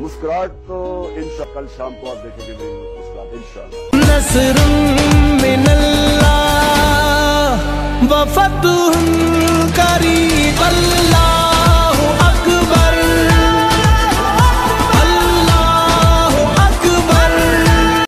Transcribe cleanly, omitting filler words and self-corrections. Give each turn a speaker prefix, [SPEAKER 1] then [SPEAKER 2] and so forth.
[SPEAKER 1] मुस्कुराहट तो इंशाअल्लाह कल शाम को आप देखेंगे मेरी मुस्कुराहट इंशाअल्लाह।
[SPEAKER 2] नस्रुम मिनल्लाह व फतहुन करीब अल्लाह।